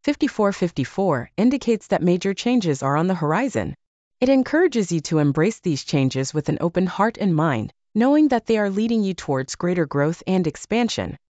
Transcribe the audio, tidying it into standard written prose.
5454 indicates that major changes are on the horizon. It encourages you to embrace these changes with an open heart and mind, knowing that they are leading you towards greater growth and expansion.